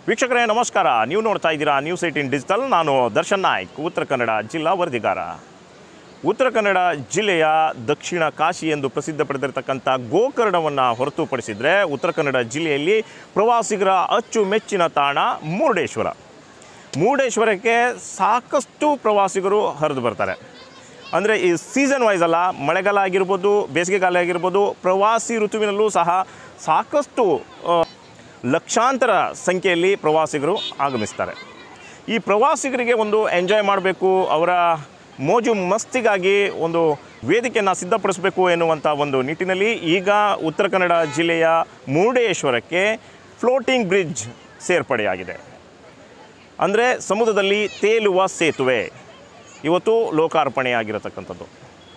ವೀಕ್ಷಕರೇ ನಮಸ್ಕಾರ. ನೀವು ನೋಡ್ತಾ ಇದ್ದೀರಾ ನ್ಯೂಸ್ 18 ಡಿಜಿಟಲ್. ನಾನು ದರ್ಶನ್ ನಾಯ್ಕ್, ಉತ್ತರ ಕನ್ನಡ ಜಿಲ್ಲಾ ವರದಿಗಾರ. ಉತ್ತರ ಕನ್ನಡ ಜಿಲ್ಲೆಯ ದಕ್ಷಿಣ ಕಾಶಿ ಎಂದು ಪ್ರಸಿದ್ಧ ಪಡೆದಿರತಕ್ಕಂಥ ಗೋಕರ್ಣವನ್ನು ಹೊರತುಪಡಿಸಿದರೆ ಉತ್ತರ ಕನ್ನಡ ಜಿಲ್ಲೆಯಲ್ಲಿ ಪ್ರವಾಸಿಗರ ಅಚ್ಚುಮೆಚ್ಚಿನ ತಾಣ ಮುರುಡೇಶ್ವರ. ಮುರುಡೇಶ್ವರಕ್ಕೆ ಸಾಕಷ್ಟು ಪ್ರವಾಸಿಗರು ಹರಿದು ಬರ್ತಾರೆ. ಅಂದರೆ ಈ ಸೀಸನ್ ವೈಸ್ ಅಲ್ಲ, ಮಳೆಗಾಲ ಆಗಿರ್ಬೋದು, ಬೇಸಿಗೆಗಾಲ ಆಗಿರ್ಬೋದು, ಪ್ರವಾಸಿ ಋತುವಿನಲ್ಲೂ ಸಹ ಸಾಕಷ್ಟು ಲಕ್ಷಾಂತರ ಸಂಖ್ಯೆಯಲ್ಲಿ ಪ್ರವಾಸಿಗರು ಆಗಮಿಸ್ತಾರೆ. ಈ ಪ್ರವಾಸಿಗರಿಗೆ ಒಂದು ಎಂಜಾಯ್ ಮಾಡಬೇಕು, ಅವರ ಮೋಜು ಮಸ್ತಿಗಾಗಿ ಒಂದು ವೇದಿಕೆಯನ್ನು ಸಿದ್ಧಪಡಿಸಬೇಕು ಎನ್ನುವಂಥ ಒಂದು ನಿಟ್ಟಿನಲ್ಲಿ ಈಗ ಉತ್ತರ ಕನ್ನಡ ಜಿಲ್ಲೆಯ ಮುರುಡೇಶ್ವರಕ್ಕೆ ಫ್ಲೋಟಿಂಗ್ ಬ್ರಿಡ್ಜ್ ಸೇರ್ಪಡೆಯಾಗಿದೆ. ಅಂದರೆ ಸಮುದ್ರದಲ್ಲಿ ತೇಲುವ ಸೇತುವೆ ಇವತ್ತು ಲೋಕಾರ್ಪಣೆಯಾಗಿರತಕ್ಕಂಥದ್ದು.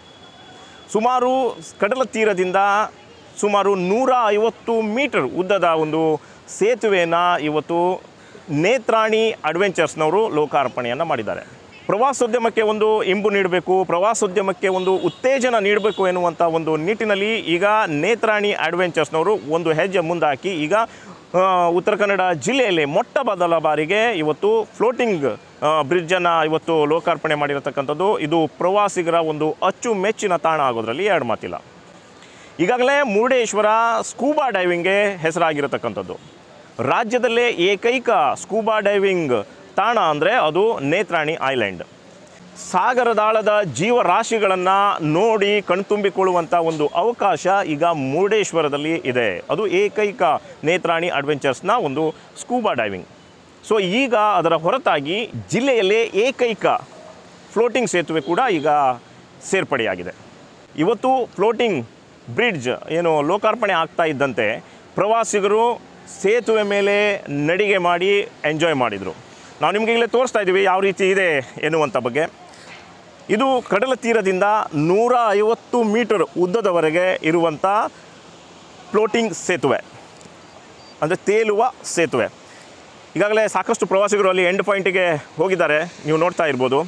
ಸುಮಾರು ಕಡಲ ತೀರದಿಂದ ಸುಮಾರು 150 ಮೀಟರ್ ಉದ್ದದ ಒಂದು ಸೇತುವೆಯನ್ನು ಇವತ್ತು ನೇತ್ರಾಣಿ ಅಡ್ವೆಂಚರ್ಸ್ನವರು ಲೋಕಾರ್ಪಣೆಯನ್ನು ಮಾಡಿದ್ದಾರೆ. ಪ್ರವಾಸೋದ್ಯಮಕ್ಕೆ ಒಂದು ಇಂಬು ನೀಡಬೇಕು, ಪ್ರವಾಸೋದ್ಯಮಕ್ಕೆ ಒಂದು ಉತ್ತೇಜನ ನೀಡಬೇಕು ಎನ್ನುವಂಥ ಒಂದು ನಿಟ್ಟಿನಲ್ಲಿ ಈಗ ನೇತ್ರಾಣಿ ಅಡ್ವೆಂಚರ್ಸ್ನವರು ಒಂದು ಹೆಜ್ಜೆ ಮುಂದಾಕಿ ಈಗ ಉತ್ತರ ಕನ್ನಡ ಜಿಲ್ಲೆಯಲ್ಲಿ ಮೊಟ್ಟ ಮೊದಲ ಬಾರಿಗೆ ಇವತ್ತು ಫ್ಲೋಟಿಂಗ್ ಬ್ರಿಡ್ಜನ್ನು ಇವತ್ತು ಲೋಕಾರ್ಪಣೆ ಮಾಡಿರತಕ್ಕಂಥದ್ದು. ಇದು ಪ್ರವಾಸಿಗರ ಒಂದು ಅಚ್ಚುಮೆಚ್ಚಿನ ತಾಣ ಆಗೋದ್ರಲ್ಲಿ ಎರಡು ಮಾತಿಲ್ಲ. ಈಗಾಗಲೇ ಮುರುಡೇಶ್ವರ ಸ್ಕೂಬಾ ಡೈವಿಂಗ್ಗೆ ಹೆಸರಾಗಿರತಕ್ಕಂಥದ್ದು. ರಾಜ್ಯದಲ್ಲೇ ಏಕೈಕ ಸ್ಕೂಬಾ ಡೈವಿಂಗ್ ತಾಣ ಅಂದರೆ ಅದು ನೇತ್ರಾಣಿ ಐಲ್ಯಾಂಡ್. ಸಾಗರದಾಳದ ಜೀವರಾಶಿಗಳನ್ನು ನೋಡಿ ಕಣ್ತುಂಬಿಕೊಳ್ಳುವಂಥ ಒಂದು ಅವಕಾಶ ಈಗ ಮುರುಡೇಶ್ವರದಲ್ಲಿ ಇದೆ. ಅದು ಏಕೈಕ ನೇತ್ರಾಣಿ ಅಡ್ವೆಂಚರ್ಸ್ನ ಒಂದು ಸ್ಕೂಬಾ ಡೈವಿಂಗ್. ಸೊ ಈಗ ಅದರ ಹೊರತಾಗಿ ಜಿಲ್ಲೆಯಲ್ಲೇ ಏಕೈಕ ಫ್ಲೋಟಿಂಗ್ ಸೇತುವೆ ಕೂಡ ಈಗ ಸೇರ್ಪಡೆಯಾಗಿದೆ. ಇವತ್ತು ಫ್ಲೋಟಿಂಗ್ ಬ್ರಿಡ್ಜ್ ಏನು ಲೋಕಾರ್ಪಣೆ ಆಗ್ತಾ ಇದ್ದಂತೆ ಪ್ರವಾಸಿಗರು ಸೇತುವೆ ಮೇಲೆ ನಡಿಗೆ ಮಾಡಿ ಎಂಜಾಯ್ ಮಾಡಿದರು. ನಾವು ನಿಮಗೆ ಈಗಲೇ ತೋರಿಸ್ತಾ ಇದ್ದೀವಿ ಯಾವ ರೀತಿ ಇದೆ ಎನ್ನುವಂಥ ಬಗ್ಗೆ. ಇದು ಕಡಲ ತೀರದಿಂದ 150 ಮೀಟರ್ ಉದ್ದದವರೆಗೆ ಇರುವಂಥ ಫ್ಲೋಟಿಂಗ್ ಸೇತುವೆ, ಅಂದರೆ ತೇಲುವ ಸೇತುವೆ. ಈಗಾಗಲೇ ಸಾಕಷ್ಟು ಪ್ರವಾಸಿಗರು ಅಲ್ಲಿ ಎಂಡ್ ಪಾಯಿಂಟಿಗೆ ಹೋಗಿದ್ದಾರೆ, ನೀವು ನೋಡ್ತಾ ಇರ್ಬೋದು.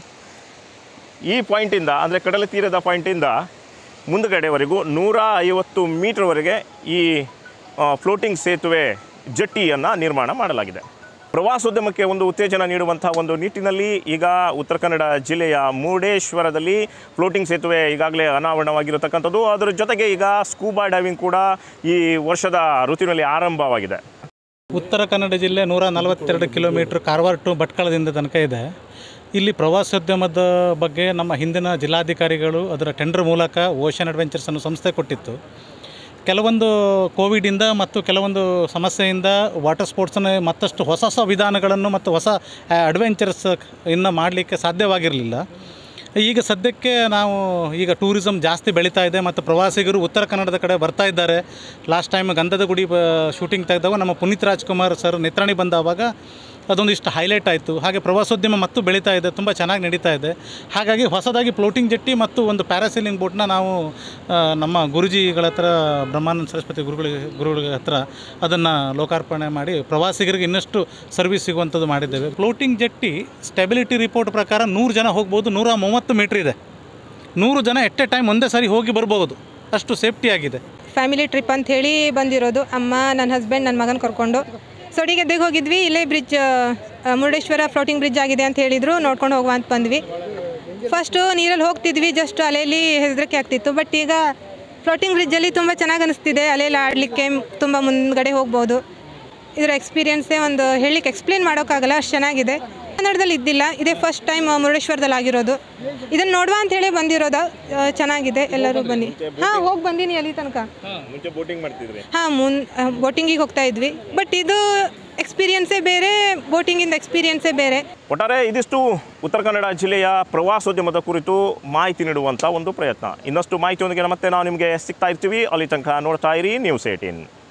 ಈ ಪಾಯಿಂಟಿಂದ ಅಂದರೆ ಕಡಲ ತೀರದ ಪಾಯಿಂಟಿಂದ ಮುಂದುಗಡೆವರೆಗೂ 150 ಮೀಟರ್ವರೆಗೆ ಈ ಫ್ಲೋಟಿಂಗ್ ಸೇತುವೆ ಜಟ್ಟಿಯನ್ನು ನಿರ್ಮಾಣ ಮಾಡಲಾಗಿದೆ. ಪ್ರವಾಸೋದ್ಯಮಕ್ಕೆ ಒಂದು ಉತ್ತೇಜನ ನೀಡುವಂಥ ಒಂದು ನಿಟ್ಟಿನಲ್ಲಿ ಈಗ ಉತ್ತರ ಕನ್ನಡ ಜಿಲ್ಲೆಯ ಮುರುಡೇಶ್ವರದಲ್ಲಿ ಫ್ಲೋಟಿಂಗ್ ಸೇತುವೆ ಈಗಾಗಲೇ ಅನಾವರಣವಾಗಿರತಕ್ಕಂಥದ್ದು. ಅದರ ಜೊತೆಗೆ ಈಗ ಸ್ಕೂಬಾ ಡೈವಿಂಗ್ ಕೂಡ ಈ ವರ್ಷದ ಋತುವಿನಲ್ಲಿ ಆರಂಭವಾಗಿದೆ. ಉತ್ತರ ಕನ್ನಡ ಜಿಲ್ಲೆ 142 ಕಿಲೋಮೀಟ್ರ್ ಕಾರವಾರ ಟು ಭಟ್ಕಳದಿಂದ ತನಕ ಇದೆ. ಇಲ್ಲಿ ಪ್ರವಾಸೋದ್ಯಮದ ಬಗ್ಗೆ ನಮ್ಮ ಹಿಂದಿನ ಜಿಲ್ಲಾಧಿಕಾರಿಗಳು ಅದರ ಟೆಂಡರ್ ಮೂಲಕ ಓಷನ್ ಅಡ್ವೆಂಚರ್ಸ್ ಅನ್ನೋ ಸಂಸ್ಥೆ ಕೊಟ್ಟಿತ್ತು. ಕೆಲವೊಂದು ಕೋವಿಡಿಂದ ಮತ್ತು ಕೆಲವೊಂದು ಸಮಸ್ಯೆಯಿಂದ ವಾಟರ್ ಸ್ಪೋರ್ಟ್ಸನ್ನ ಮತ್ತಷ್ಟು ಹೊಸ ವಿಧಾನಗಳನ್ನು ಮತ್ತು ಹೊಸ ಅಡ್ವೆಂಚರ್ಸ್ ಇನ್ನು ಮಾಡಲಿಕ್ಕೆ ಸಾಧ್ಯವಾಗಿರಲಿಲ್ಲ. ಈಗ ಸದ್ಯಕ್ಕೆ ನಾವು ಈಗ ಟೂರಿಸಮ್ ಜಾಸ್ತಿ ಬೆಳೀತಾ ಇದೆ ಮತ್ತು ಪ್ರವಾಸಿಗರು ಉತ್ತರ ಕನ್ನಡದ ಕಡೆ ಬರ್ತಾ ಇದ್ದಾರೆ. ಲಾಸ್ಟ್ ಟೈಮ್ ಗಂಧದ ಗುಡಿ ಶೂಟಿಂಗ್ ತೆಗೆದಾಗ ನಮ್ಮ ಪುನೀತ್ ರಾಜ್ಕುಮಾರ್ ಸರ್ ನೇತ್ರಾಣಿ ಬಂದಾವಾಗ ಅದೊಂದಿಷ್ಟು ಹೈಲೈಟ್ ಆಯಿತು. ಹಾಗೆ ಪ್ರವಾಸೋದ್ಯಮ ಮತ್ತು ಬೆಳೀತಾ ಇದೆ, ತುಂಬ ಚೆನ್ನಾಗಿ ನಡೀತಾ ಇದೆ. ಹಾಗಾಗಿ ಹೊಸದಾಗಿ ಫ್ಲೋಟಿಂಗ್ ಜೆಟ್ಟಿ ಮತ್ತು ಒಂದು ಪ್ಯಾರಾಸೀಲಿಂಗ್ ಬೋಟ್ನ ನಾವು ನಮ್ಮ ಗುರುಜಿಗಳ ಹತ್ರ ಬ್ರಹ್ಮಾನಂದ ಸರಸ್ವತಿ ಗುರುಗಳ ಹತ್ರ ಅದನ್ನು ಲೋಕಾರ್ಪಣೆ ಮಾಡಿ ಪ್ರವಾಸಿಗರಿಗೆ ಇನ್ನಷ್ಟು ಸರ್ವಿಸ್ ಸಿಗುವಂಥದ್ದು ಮಾಡಿದ್ದೇವೆ. ಫ್ಲೋಟಿಂಗ್ ಜೆಟ್ಟಿ ಸ್ಟೆಬಿಲಿಟಿ ರಿಪೋರ್ಟ್ ಪ್ರಕಾರ 100 ಜನ ಹೋಗ್ಬೋದು, 130 ಮೀಟ್ರ್ ಇದೆ. 100 ಜನ ಎಟ್ ಎ ಟೈಮ್ ಒಂದೇ ಸಾರಿ ಹೋಗಿ ಬರ್ಬೋದು, ಅಷ್ಟು ಸೇಫ್ಟಿ ಆಗಿದೆ. ಫ್ಯಾಮಿಲಿ ಟ್ರಿಪ್ ಅಂತ ಹೇಳಿ ಬಂದಿರೋದು. ಅಮ್ಮ, ನನ್ನ ಹಸ್ಬೆಂಡ್, ನನ್ನ ಮಗನ ಕರ್ಕೊಂಡು ಸೊಡಿಗೆದ್ದೆಗೆ ಹೋಗಿದ್ವಿ. ಇಲ್ಲೇ ಬ್ರಿಡ್ಜ್ ಮುರುಡೇಶ್ವರ ಫ್ಲೋಟಿಂಗ್ ಬ್ರಿಡ್ಜ್ ಆಗಿದೆ ಅಂತ ಹೇಳಿದರು, ನೋಡ್ಕೊಂಡು ಹೋಗುವ ಅಂತ ಬಂದ್ವಿ. ಫಸ್ಟು ನೀರಲ್ಲಿ ಹೋಗ್ತಿದ್ವಿ, ಜಸ್ಟ್ ಅಲೆಯಲ್ಲಿ ಹೆದರಿಕೆ ಆಗ್ತಿತ್ತು. ಬಟ್ ಈಗ ಫ್ಲೋಟಿಂಗ್ ಬ್ರಿಡ್ಜಲ್ಲಿ ತುಂಬ ಚೆನ್ನಾಗಿ ಅನಿಸ್ತಿದೆ. ಅಲೆಯಲ್ಲಿ ಆಡಲಿಕ್ಕೆ ತುಂಬ ಮುಂದ್ಗಡೆ ಹೋಗ್ಬೋದು. ಇದರ ಎಕ್ಸ್ಪೀರಿಯೆನ್ಸೇ ಒಂದು ಹೇಳಲಿಕ್ಕೆ ಎಕ್ಸ್ಪ್ಲೇನ್ ಮಾಡೋಕ್ಕಾಗಲ್ಲ, ಅಷ್ಟು ಚೆನ್ನಾಗಿದೆ. ಕನ್ನಡದಲ್ಲಿ ಇದ್ದಿಲ್ಲ, ಇದೇ ಫಸ್ಟ್ ಟೈಮ್ ಮುರುಡೇಶ್ವರದಲ್ಲಿ ಆಗಿರೋದು. ಇದನ್ನು ನೋಡುವ ಅಂತ ಹೇಳಿ ಬಂದಿರೋದು. ಚೆನ್ನಾಗಿದೆ, ಎಲ್ಲರೂ ಬನ್ನಿ. ಹಾಂ, ಹೋಗಿ ಬಂದೀನಿ ಅಲ್ಲಿ ತನಕ. ಹಾಂ, ಬೋಟಿಂಗಿಗೆ ಹೋಗ್ತಾ ಇದ್ವಿ. ಬಟ್ ಇದು ಎಕ್ಸ್ಪೀರಿಯೆನ್ಸೇ ಬೇರೆ, ಬೋಟಿಂಗಿಂದ ಎಕ್ಸ್ಪೀರಿಯೆನ್ಸೇ ಬೇರೆ. ಒಟ್ಟಾರೆ ಇದಿಷ್ಟು ಉತ್ತರ ಕನ್ನಡ ಜಿಲ್ಲೆಯ ಪ್ರವಾಸೋದ್ಯಮದ ಕುರಿತು ಮಾಹಿತಿ ನೀಡುವಂಥ ಒಂದು ಪ್ರಯತ್ನ. ಇನ್ನಷ್ಟು ಮಾಹಿತಿಯೊಂದಿಗೆ ಮತ್ತೆ ನಾವು ನಿಮಗೆ ಸಿಗ್ತಾ ಇರ್ತೀವಿ. ಅಲ್ಲಿ ತನಕ ನೋಡ್ತಾ ಇರಿ ನ್ಯೂಸ್ 18.